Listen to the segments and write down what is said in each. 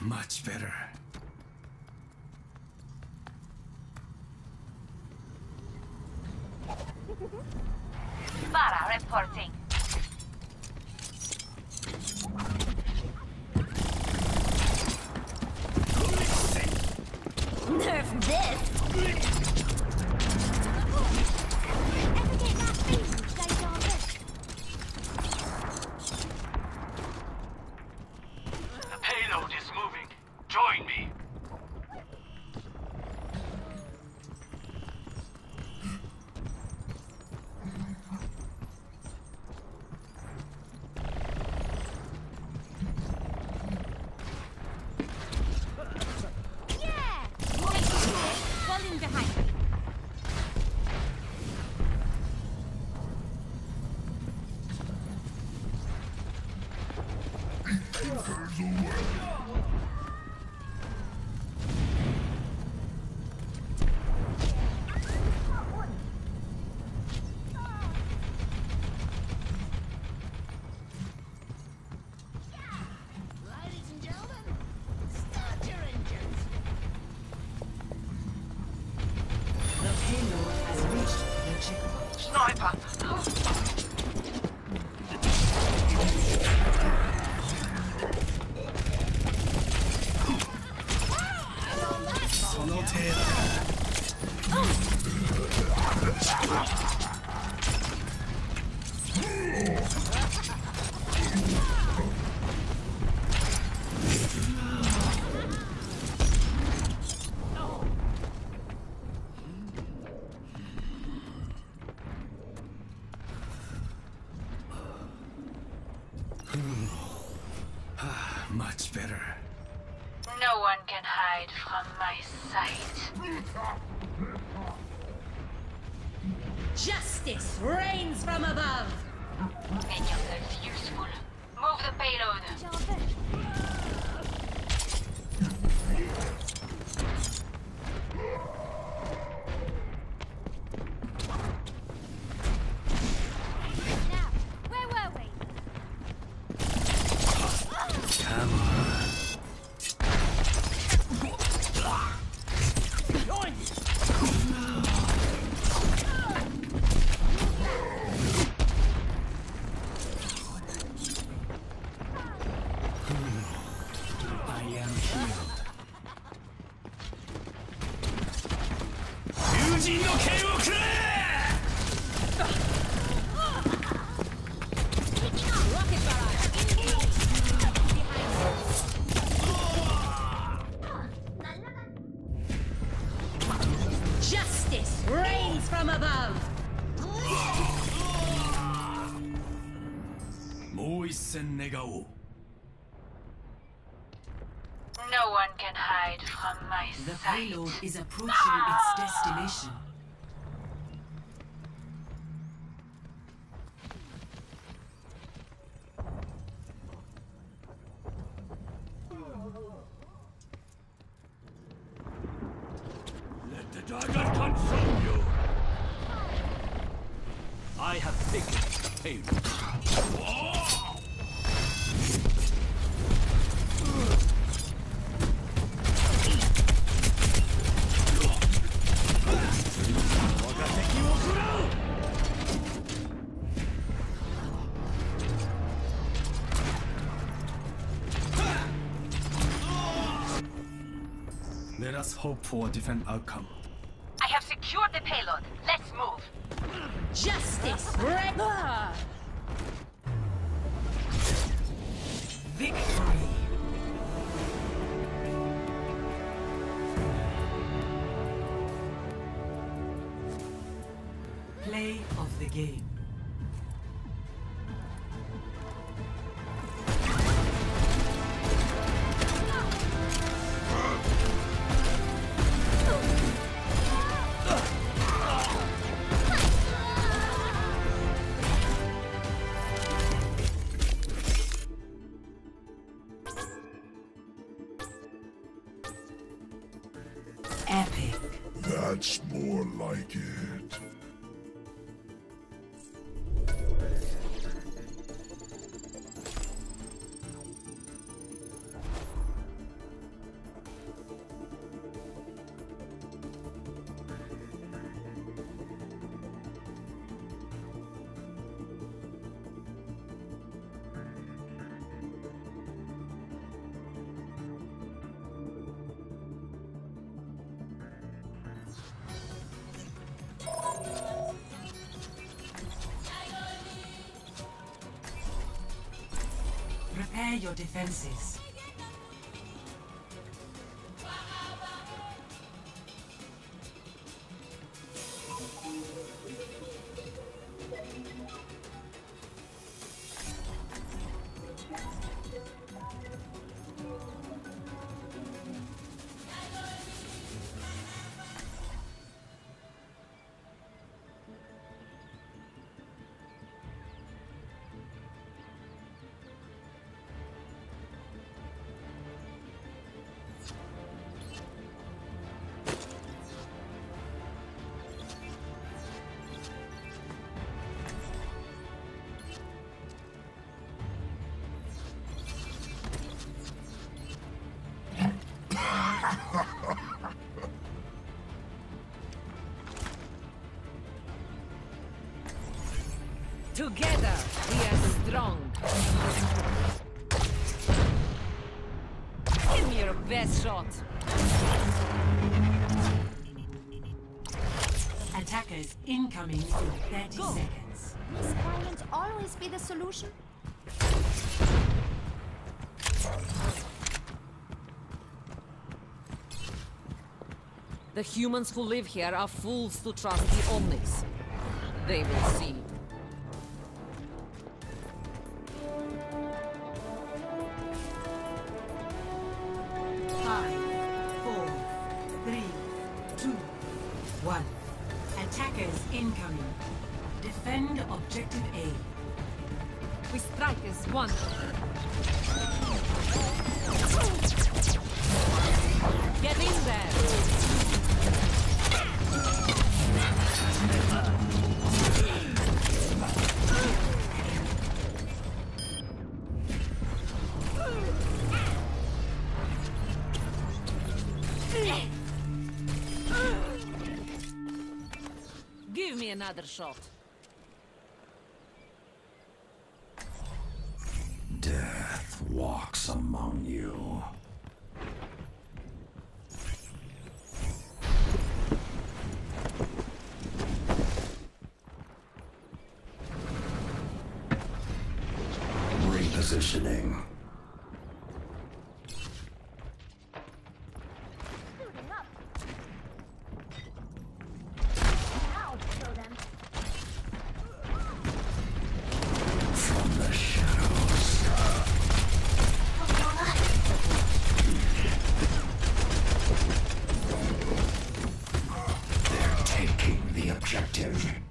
Much better. Vara reporting. Nerf this! The payload is moving. Join me. Falling behind me. Ladies and gentlemen, start your engines. The payload has reached the checkpoint. Sniper! Much better. No one can hide from my sight. Justice reigns from above. Make yourselves useful. Move the payload. Now, where were we? Come on. I am healed. 友人の剣をくれ! Rocket barrage. Justice reigns from above. もう一戦願おう。 No one can hide from my The sight. payload is approaching its destination. Let the dragon consume you! I have taken the payload. Let us hope for a different outcome. I have secured the payload. Let's move. Justice reigns. Victory! Play of the game. Epic. That's more like it. Prepare your defenses. Together, we are strong. Give me your best shot. Attackers incoming in 30 seconds. Must violence always be the solution? The humans who live here are fools to trust the Omnics. They will see. Attackers incoming. Defend objective A. We strike as one. Get in there! Give me another shot. Death walks among you. Repositioning. Objective.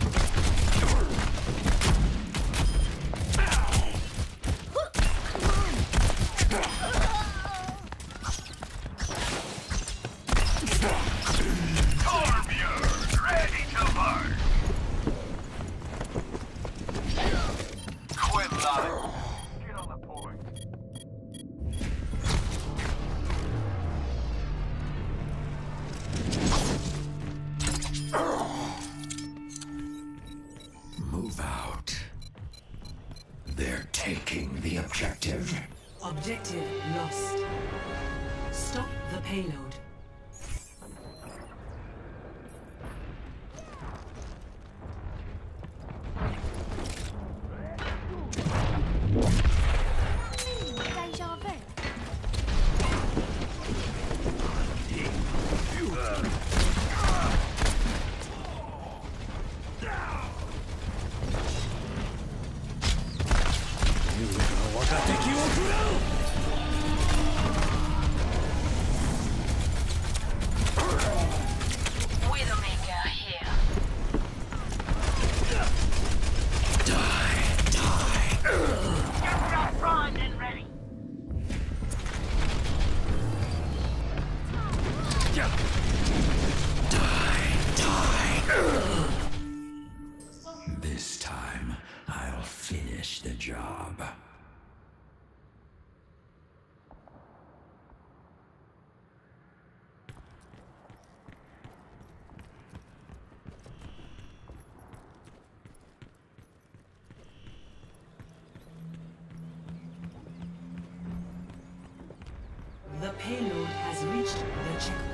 Ready to burn. Quit lying. Get on the point. Move out. They're taking the objective. Objective lost. Stop the payload. Deja vu. Widowmaker here. Get your primed and ready. This time, I'll finish the job. The payload has reached the checkpoint.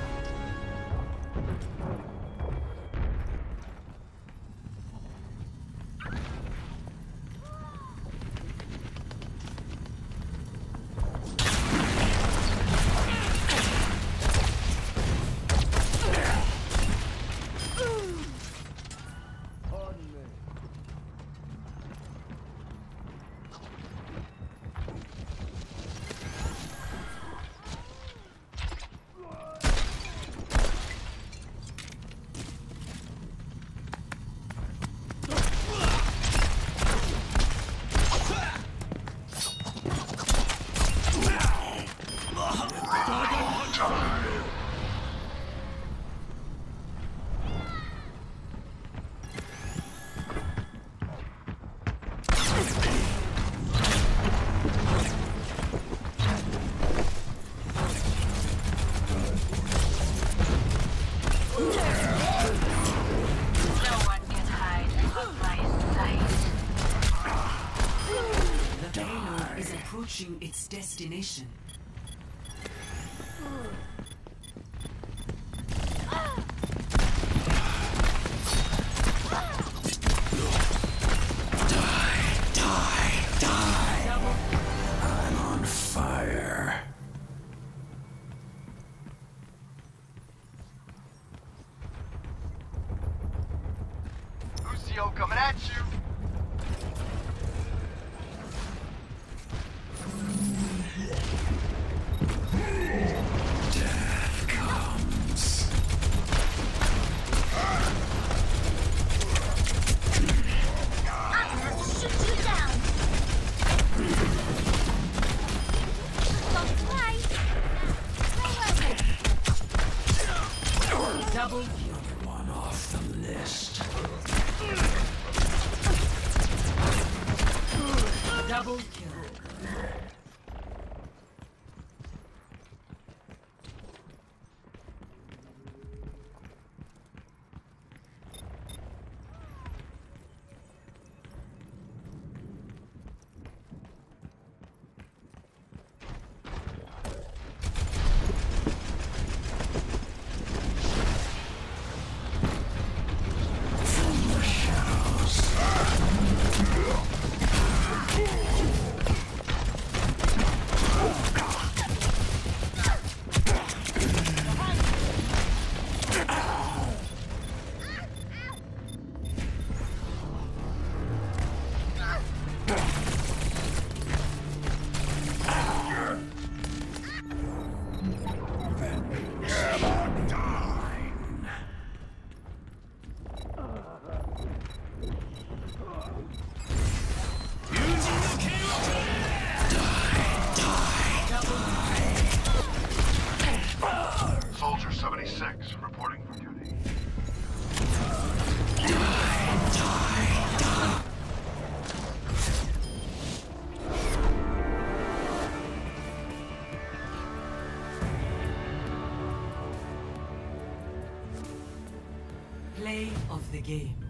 approaching its destination. I'm on fire. Lucio coming at you. Death comes. I'm gonna have to shoot you down. Don't play. Play well then. Double One off the list. double kill. Soldier 76 reporting for duty. Play of the game.